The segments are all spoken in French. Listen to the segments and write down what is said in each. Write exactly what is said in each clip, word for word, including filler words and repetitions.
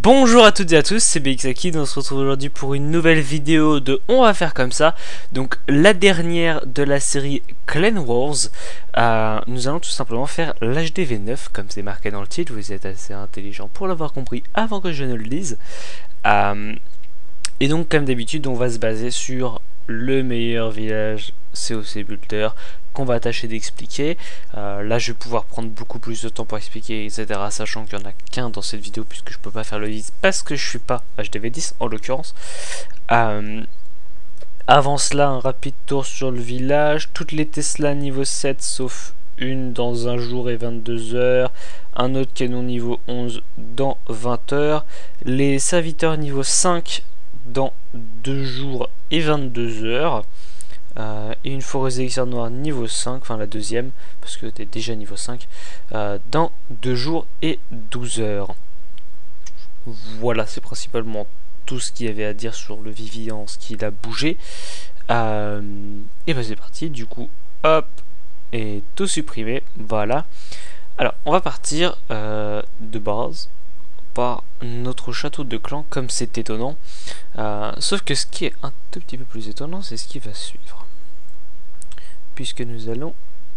Bonjour à toutes et à tous, c'est BXAKid, on se retrouve aujourd'hui pour une nouvelle vidéo de On va faire comme ça. Donc la dernière de la série Clan Wars. euh, Nous allons tout simplement faire l'H D V neuf, comme c'est marqué dans le titre. Vous êtes assez intelligent pour l'avoir compris avant que je ne le dise. euh, Et donc comme d'habitude on va se baser sur le meilleur village C O C Builder qu'on va tâcher d'expliquer. Euh, là je vais pouvoir prendre beaucoup plus de temps pour expliquer, et cetera. Sachant qu'il n'y en a qu'un dans cette vidéo puisque je peux pas faire le dix parce que je suis pas H D V dix en l'occurrence. Euh, avant cela, un rapide tour sur le village. Toutes les Tesla niveau sept sauf une dans un jour et vingt-deux heures. Un autre canon niveau onze dans vingt heures. Les serviteurs niveau cinq dans deux jours et vingt-deux heures. Euh, et une foreuse élixir noire niveau cinq, enfin la deuxième, parce que tu es déjà niveau cinq, euh, dans deux jours et douze heures. Voilà, c'est principalement tout ce qu'il y avait à dire sur le Vivian, ce qu'il a bougé. Euh, et ben c'est parti, du coup, hop, et tout supprimer, voilà. Alors, on va partir euh, de base par notre château de clan, comme c'est étonnant. Euh, sauf que ce qui est un tout petit peu plus étonnant, c'est ce qui va suivre. Puisque nous allons...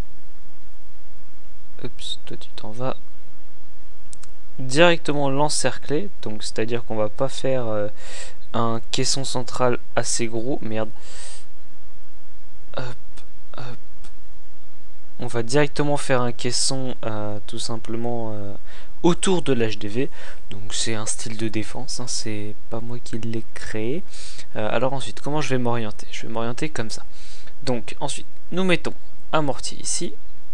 Oups, toi tu t'en vas directement l'encercler. Donc c'est-à-dire qu'on va pas faire euh, un caisson central assez gros. Merde. Hop, hop. On va directement faire un caisson euh, tout simplement euh, autour de l'H D V. Donc c'est un style de défense, hein, c'est pas moi qui l'ai créé. Euh, alors ensuite, comment je vais m'orienter? Je vais m'orienter comme ça. Donc ensuite, nous mettons un mortier ici.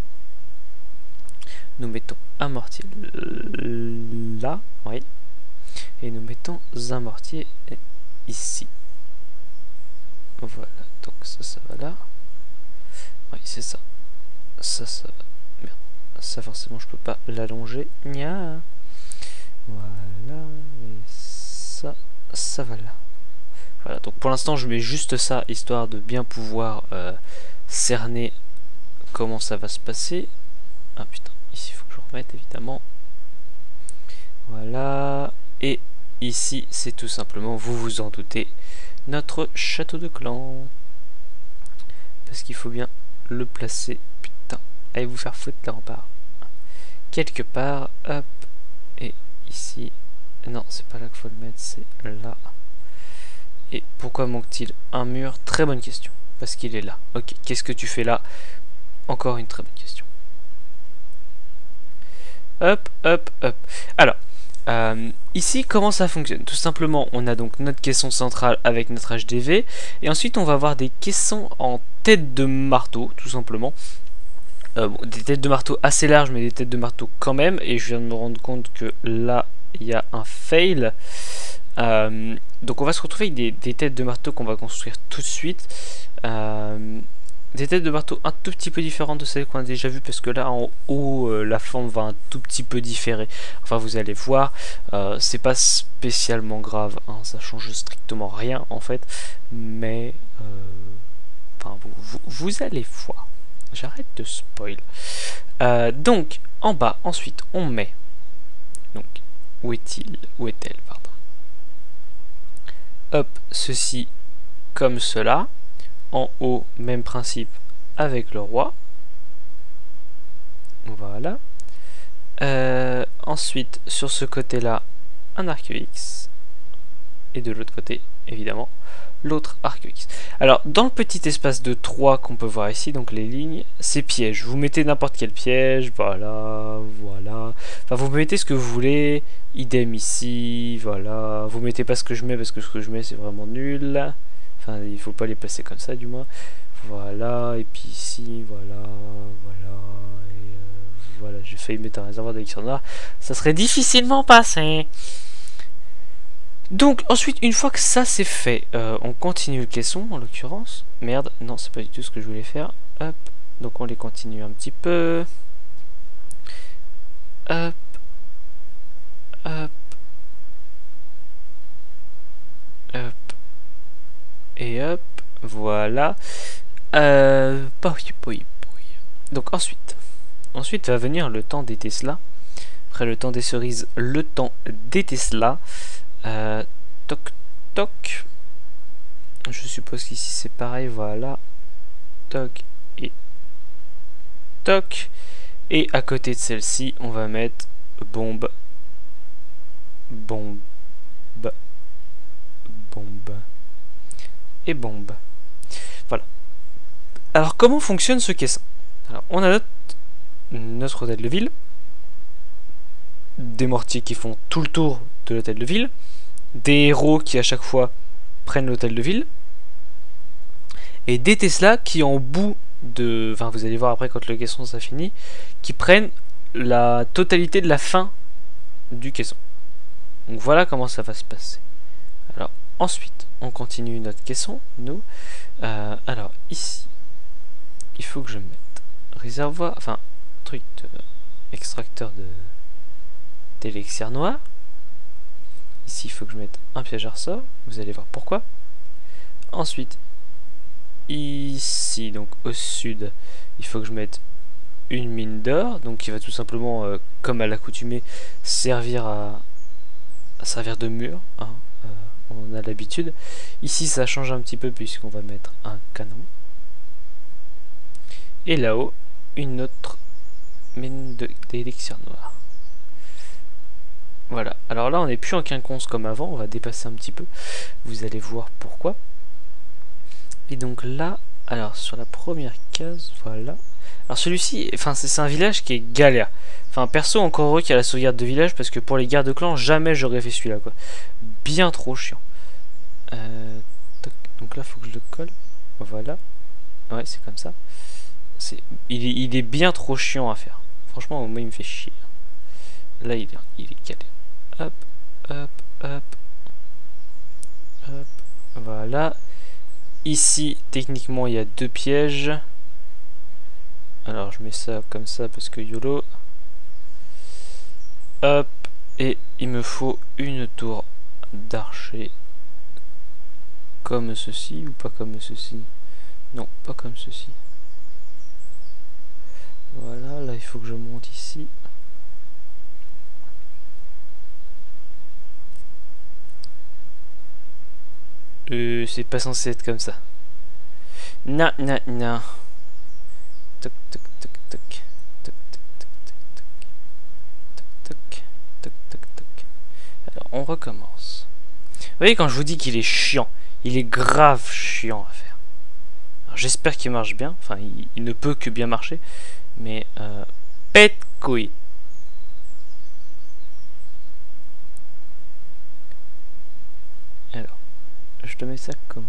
Nous mettons un mortier là, oui. Et nous mettons un mortier ici. Voilà, donc ça, ça va là. Oui, c'est ça. Ça, ça va. Merde. Ça, forcément, je peux pas l'allonger. Nya. Voilà. Et ça, ça va là. Voilà, donc pour l'instant, je mets juste ça, histoire de bien pouvoir euh, cerner comment ça va se passer. Ah putain, ici, il faut que je remette, évidemment. Voilà. Et ici, c'est tout simplement, vous vous en doutez, notre château de clan. Parce qu'il faut bien le placer. Putain, allez vous faire foutre les remparts. Quelque part, hop. Et ici. Non, c'est pas là qu'il faut le mettre, c'est là. Et pourquoi manque-t-il un mur? Très bonne question. Parce qu'il est là. Ok, qu'est-ce que tu fais là? Encore une très bonne question. Hop, hop, hop. Alors, euh, ici, comment ça fonctionne? Tout simplement, on a donc notre caisson central avec notre H D V. Et ensuite, on va avoir des caissons en tête de marteau, tout simplement. Euh, bon, des têtes de marteau assez larges, mais des têtes de marteau quand même. Et je viens de me rendre compte que là, il y a un fail. Euh, donc on va se retrouver avec des, des têtes de marteau qu'on va construire tout de suite. Euh, des têtes de marteau un tout petit peu différentes de celles qu'on a déjà vues, parce que là en haut euh, la forme va un tout petit peu différer. Enfin vous allez voir, euh, c'est pas spécialement grave, hein, ça change strictement rien en fait. Mais euh, enfin vous, vous, vous allez voir. J'arrête de spoil. Euh, donc en bas ensuite on met. Donc où est-il? Où est-elle? Pardon. Hop, ceci comme cela. En haut, même principe avec le roi. Voilà. Euh, ensuite, sur ce côté-là, un arc X. Et de l'autre côté, évidemment, l'autre arc X. Alors, dans le petit espace de trois qu'on peut voir ici, donc les lignes, c'est piège. Vous mettez n'importe quel piège, voilà, voilà. Enfin, vous mettez ce que vous voulez. Idem ici, voilà. Vous mettez pas ce que je mets parce que ce que je mets c'est vraiment nul. Enfin, il faut pas les placer comme ça, du moins. Voilà, et puis ici, voilà, voilà. Et euh, voilà, j'ai failli mettre un réservoir d'élixir noir. Ça serait difficilement passé. Donc, ensuite, une fois que ça c'est fait, euh, on continue le caisson en l'occurrence. Merde, non, c'est pas du tout ce que je voulais faire. Hop, donc on les continue un petit peu. Hop. Hop. Hop. Et hop. Voilà. Euh, donc ensuite. Ensuite va venir le temps des Tesla. Après le temps des cerises, le temps des Tesla. Euh, toc toc. Je suppose qu'ici c'est pareil, voilà. Toc et toc. Et à côté de celle-ci, on va mettre bombe, bombe, bombe et bombe. Voilà. Alors comment fonctionne ce caisson? Alors, on a notre, notre hôtel de ville, des mortiers qui font tout le tour de l'hôtel de ville, des héros qui à chaque fois prennent l'hôtel de ville, et des Tesla qui en bout de... Enfin vous allez voir après quand le caisson ça finit, qui prennent la totalité de la fin du caisson. Donc voilà comment ça va se passer. Alors ensuite on continue notre caisson, nous. Euh, alors ici, il faut que je mette réservoir, enfin truc de extracteur de d'élixir noir. Ici il faut que je mette un piège à ressort, vous allez voir pourquoi. Ensuite ici, donc au sud, il faut que je mette une mine d'or, donc qui va tout simplement, euh, comme à l'accoutumée, servir à, à servir de mur, hein, euh, on a l'habitude. Ici ça change un petit peu puisqu'on va mettre un canon. Et là-haut, une autre mine d'élixir noir. Voilà, alors là on n'est plus en quinconce comme avant, on va dépasser un petit peu, vous allez voir pourquoi. Et donc là, alors sur la première case, voilà. Alors celui-ci, enfin c'est un village qui est galère. Enfin perso, encore heureux qu'il y a la sauvegarde de village, parce que pour les gardes de clan, jamais j'aurais fait celui-là quoi. Bien trop chiant. Euh, donc là, faut que je le colle. Voilà. Ouais, c'est comme ça. C'est, il, est, il est bien trop chiant à faire. Franchement, moi il me fait chier. Là, il est, il est galère. Hop, hop, hop, hop. Voilà. Ici, techniquement, il y a deux pièges. Alors, je mets ça comme ça parce que YOLO. Hop. Et il me faut une tour d'archer. Comme ceci ou pas comme ceci? Non, pas comme ceci. Voilà, là, il faut que je monte ici. Euh, c'est pas censé être comme ça. Non, non, non. Toc, toc, toc, toc. Toc, toc, toc, toc, toc. Toc, toc, toc, toc. Alors, on recommence. Vous voyez, quand je vous dis qu'il est chiant, il est grave chiant à faire. J'espère qu'il marche bien. Enfin, il, il ne peut que bien marcher. Mais, euh, pète couille. Alors, je te mets ça comment?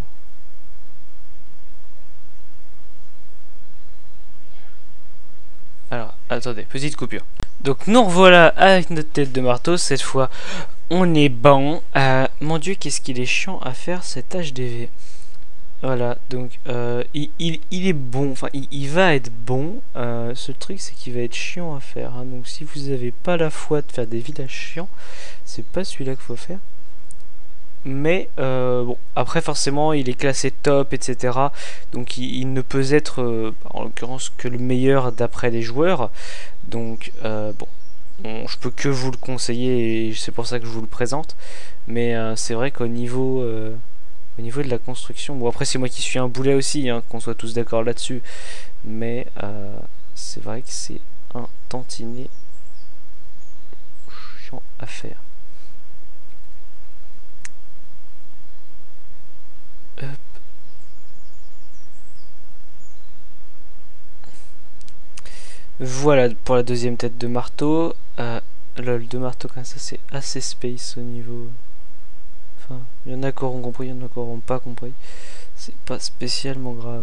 Alors, attendez, petite coupure. Donc nous revoilà avec notre tête de marteau. Cette fois, on est bon. Euh, mon dieu, qu'est-ce qu'il est chiant à faire cet H D V. Voilà, donc euh, il, il, il est bon, enfin il, il va être bon. Euh, ce truc c'est qu'il va être chiant à faire, hein. Donc si vous n'avez pas la foi de faire des villages chiants, c'est pas celui-là qu'il faut faire. Mais euh, bon, après forcément il est classé top, et cetera. Donc il, il ne peut être euh, en l'occurrence que le meilleur d'après les joueurs. Donc euh, bon, on, je peux que vous le conseiller et c'est pour ça que je vous le présente. Mais euh, c'est vrai qu'au niveau euh, au niveau de la construction, bon après c'est moi qui suis un boulet aussi, hein, qu'on soit tous d'accord là-dessus. Mais euh, c'est vrai que c'est un tantinet chiant à faire. Hop. Voilà pour la deuxième tête de marteau. Euh, lol, de marteau comme ça c'est assez space au niveau. Enfin, il y en a qui auront compris, il y en a qui auront pas compris. C'est pas spécialement grave.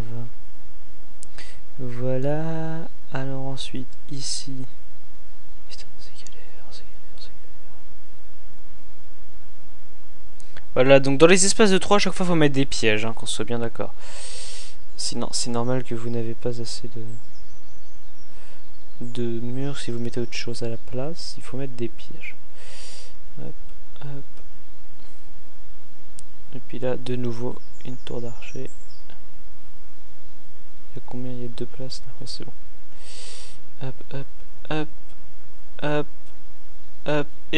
Voilà. Alors ensuite ici. Putain, c'est galère, c'est galère, c'est galère. Voilà, donc dans les espaces de trois, à chaque fois, il faut mettre des pièges, hein, qu'on soit bien d'accord. Sinon, c'est normal que vous n'avez pas assez de... de murs. Si vous mettez autre chose à la place, il faut mettre des pièges. Hop, hop. Et puis là, de nouveau, une tour d'archer. Il y a combien? Il y a deux places. Ouais, c'est bon. Hop, hop, hop, hop,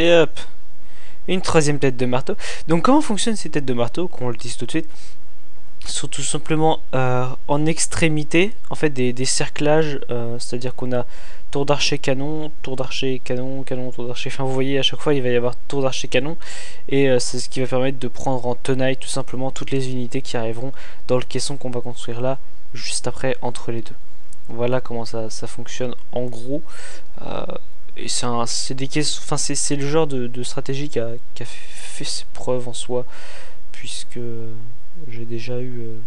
Et hop, une troisième tête de marteau. Donc comment fonctionnent ces têtes de marteau, qu'on le dise tout de suite, sont tout simplement euh, en extrémité, en fait des, des cerclages, euh, c'est-à-dire qu'on a tour d'archer canon, tour d'archer canon, canon, tour d'archer. Enfin, vous voyez, à chaque fois, il va y avoir tour d'archer canon, et euh, c'est ce qui va permettre de prendre en tenaille tout simplement toutes les unités qui arriveront dans le caisson qu'on va construire là, juste après, entre les deux. Voilà comment ça, ça fonctionne en gros. Euh, et c'est des caissons, enfin c'est le genre de, de stratégie qui a, qui a fait ses preuves en soi, puisque j'ai déjà eu euh,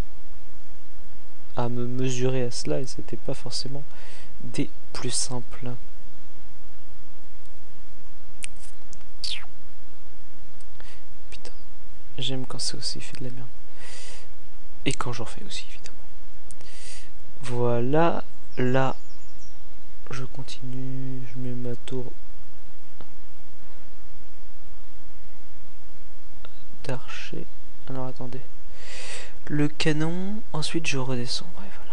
à me mesurer à cela, et c'était pas forcément des plus simples. Putain, j'aime quand c'est aussi fait de la merde. Et quand j'en fais aussi, évidemment. Voilà, là, je continue, je mets ma tour d'archer. Alors attendez. Le canon, ensuite je redescends. Ouais, voilà.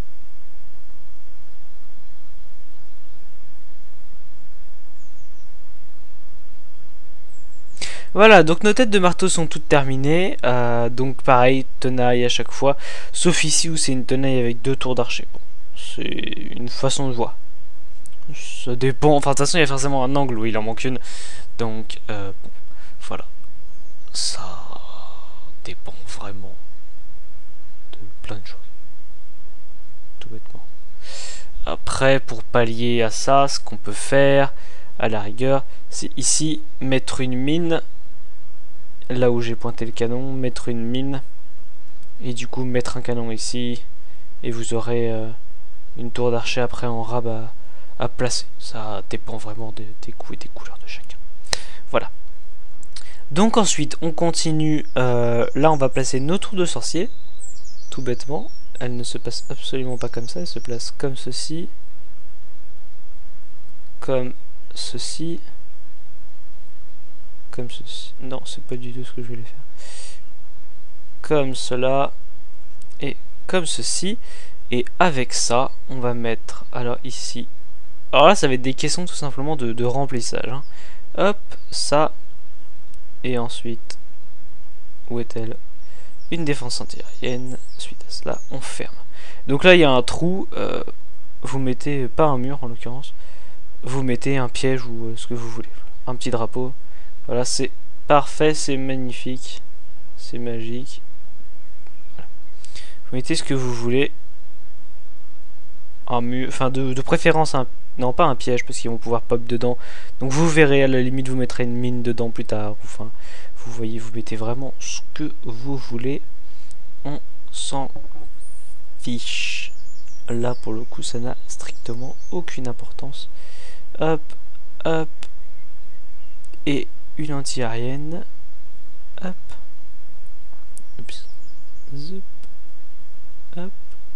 Voilà, donc nos têtes de marteau sont toutes terminées. Euh, donc pareil, tenaille à chaque fois. Sauf ici où c'est une tenaille avec deux tours d'archer. Bon, c'est une façon de voir. Ça dépend. Enfin, de toute façon, il y a forcément un angle où il en manque une. Donc, euh, bon, voilà. Ça dépend vraiment de plein de choses. Tout bêtement. Après, pour pallier à ça, ce qu'on peut faire, à la rigueur, c'est ici mettre une mine. Là où j'ai pointé le canon, mettre une mine. Et du coup, mettre un canon ici. Et vous aurez euh, une tour d'archer après en rab à, à placer. Ça dépend vraiment des, des goûts et des couleurs de chacun. Voilà. Donc ensuite, on continue. Euh, là, on va placer nos tours de sorcier. Tout bêtement. Elle ne se passe absolument pas comme ça. Elle se place comme ceci. Comme ceci. Comme ceci. Non, c'est pas du tout ce que je voulais faire. Comme cela. Et comme ceci. Et avec ça, on va mettre. Alors ici. Alors là, ça va être des caissons tout simplement de, de remplissage. Hein. Hop, ça. Et ensuite, où est-elle? Une défense antiaérienne. Suite à cela, on ferme. Donc là, il y a un trou. Euh, vous mettez, pas un mur en l'occurrence, vous mettez un piège ou euh, ce que vous voulez. Un petit drapeau. Voilà, c'est parfait, c'est magnifique. C'est magique. Voilà. Vous mettez ce que vous voulez. Un mur, enfin de, de préférence un... Non, pas un piège, parce qu'ils vont pouvoir pop dedans. Donc vous verrez, à la limite, vous mettrez une mine dedans plus tard. Enfin, vous voyez, vous mettez vraiment ce que vous voulez. On s'en fiche. Là, pour le coup, ça n'a strictement aucune importance. Hop, hop. Et une anti-aérienne. Hop. Oups. Zup. Hop.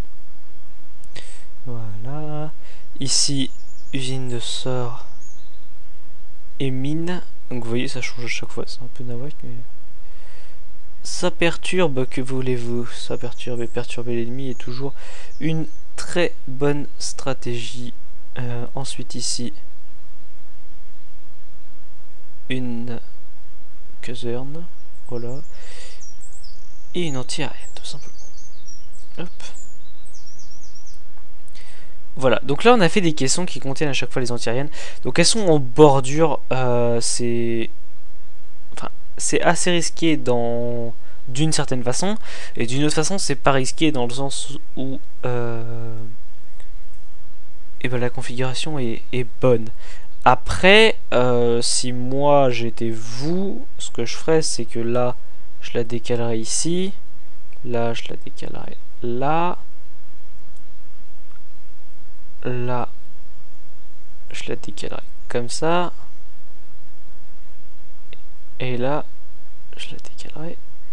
Voilà. Ici, usine de sort et mine. Donc vous voyez, ça change à chaque fois. C'est un peu nawak, mais ça perturbe, que voulez-vous? Ça perturbe, et perturber l'ennemi est toujours une très bonne stratégie. Euh, ensuite ici, une caserne, voilà, et une anti-aérienne tout simplement. Hop. Voilà, donc là on a fait des caissons qui contiennent à chaque fois les antiaériennes. Donc elles sont en bordure, euh, c'est enfin, c'est assez risqué dans d'une certaine façon, et d'une autre façon c'est pas risqué dans le sens où euh, et ben, la configuration est, est bonne. Après, euh, si moi j'étais vous, ce que je ferais c'est que là je la décalerais ici, là je la décalerais là, là je la décalerai comme ça, et là je la décalerai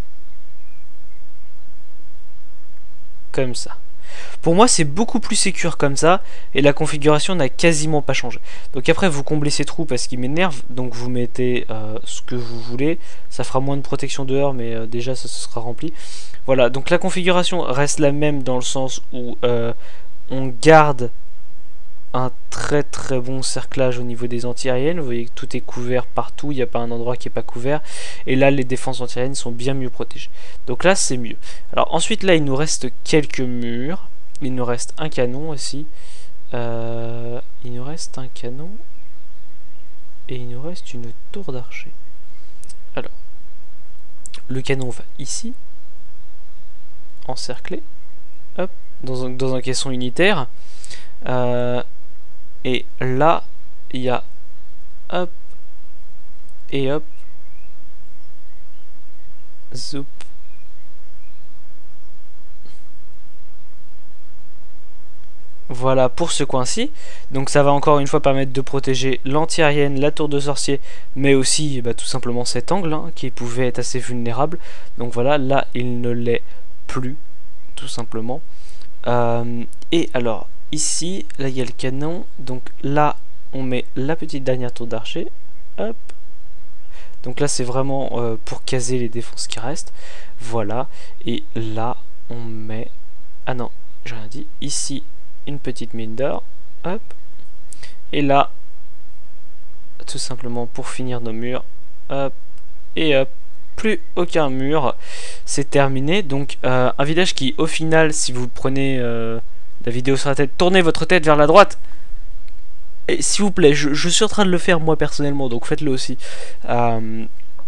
comme ça. Pour moi c'est beaucoup plus sécure comme ça, et la configuration n'a quasiment pas changé. Donc après vous comblez ces trous parce qu'ils m'énervent, donc vous mettez euh, ce que vous voulez, ça fera moins de protection dehors, mais euh, déjà ça se sera rempli. Voilà, donc la configuration reste la même dans le sens où euh, on garde un très très bon cerclage au niveau des antiaériennes. Vous voyez que tout est couvert partout, il n'y a pas un endroit qui n'est pas couvert. Et là, les défenses antiaériennes sont bien mieux protégées. Donc là, c'est mieux. Alors ensuite, là, il nous reste quelques murs. Il nous reste un canon aussi. Euh, il nous reste un canon. Et il nous reste une tour d'archer. Alors, le canon va ici. Encerclé. Hop, dans un, dans un caisson unitaire. Euh, et là, il y a hop et hop, zoup. Voilà pour ce coin-ci. Donc ça va encore une fois permettre de protéger l'anti-aérienne, la tour de sorcier, mais aussi bah, tout simplement cet angle hein, qui pouvait être assez vulnérable. Donc voilà, là il ne l'est plus, tout simplement. Euh, et alors ici, là il y a le canon. Donc là on met la petite dernière tour d'archer. Hop. Donc là c'est vraiment euh, pour caser les défenses qui restent. Voilà. Et là on met... Ah non, j'ai rien dit. Ici une petite mine d'or, hop, et là, tout simplement pour finir nos murs, hop, et hop, plus aucun mur, c'est terminé. Donc euh, un village qui, au final, si vous prenez euh, la vidéo sur la tête, tournez votre tête vers la droite, et s'il vous plaît, je, je suis en train de le faire moi personnellement, donc faites-le aussi. Euh,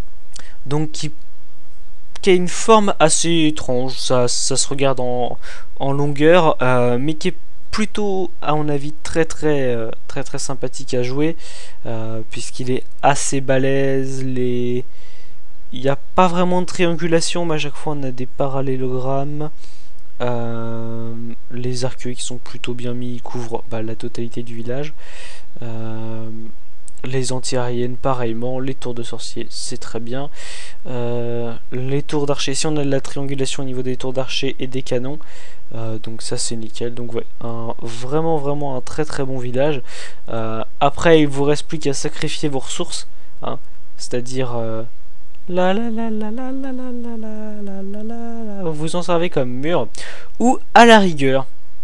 donc qui qui a une forme assez étrange, ça, ça se regarde en, en longueur, euh, mais qui est plutôt à mon avis très très euh, très très sympathique à jouer euh, puisqu'il est assez balèze. Les... il n'y a pas vraiment de triangulation mais à chaque fois on a des parallélogrammes. Euh, les arcueils qui sont plutôt bien mis, ils couvrent bah, la totalité du village. Euh, les anti-aériennes pareillement, les tours de sorcier c'est très bien. Euh, les tours d'archer, si on a de la triangulation au niveau des tours d'archer et des canons, euh, donc ça c'est nickel. Donc ouais, un, vraiment vraiment un très très bon village. Euh, après il vous reste plus qu'à sacrifier vos ressources, hein, c'est-à-dire euh, la la la la la la la la la la la, vous en servez comme mur, ou à la rigueur.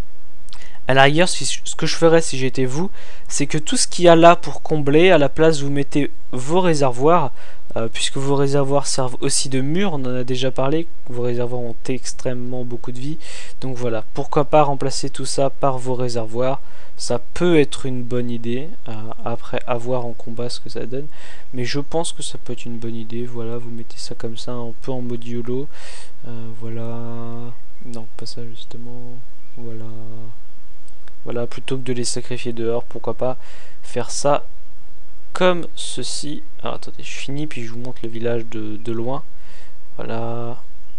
À la rigueur, ce que je ferais si j'étais vous, c'est que tout ce qu'il y a là pour combler, à la place vous mettez vos réservoirs, euh, puisque vos réservoirs servent aussi de mur, on en a déjà parlé, vos réservoirs ont extrêmement beaucoup de vie, donc voilà, pourquoi pas remplacer tout ça par vos réservoirs, ça peut être une bonne idée, euh, après à voir en combat ce que ça donne, mais je pense que ça peut être une bonne idée. Voilà, vous mettez ça comme ça, un peu en mode YOLO, euh, voilà, non pas ça justement, voilà. Voilà, plutôt que de les sacrifier dehors, pourquoi pas faire ça comme ceci. Alors attendez, je finis puis je vous montre le village de, de loin. Voilà.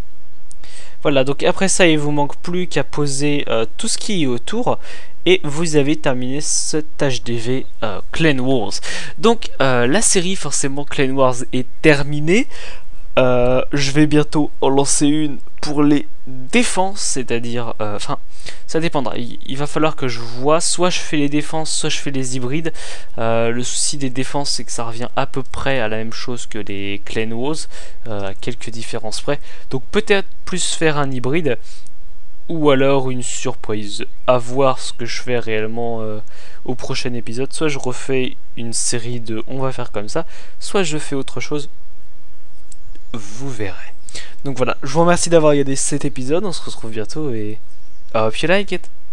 Voilà, donc après ça, il vous manque plus qu'à poser euh, tout ce qui est autour. Et vous avez terminé cet H D V euh, Clan Wars. Donc euh, la série, forcément, Clan Wars est terminée. Euh, je vais bientôt en lancer une pour les défenses, c'est-à-dire, enfin, euh, ça dépendra. Il, il va falloir que je vois, soit je fais les défenses, soit je fais les hybrides. Euh, le souci des défenses, c'est que ça revient à peu près à la même chose que les Clan Wars, euh, à quelques différences près. Donc peut-être plus faire un hybride, ou alors une surprise. À voir ce que je fais réellement euh, au prochain épisode. Soit je refais une série de on va faire comme ça, soit je fais autre chose. Vous verrez. Donc voilà, je vous remercie d'avoir regardé cet épisode, on se retrouve bientôt et I hope you like it.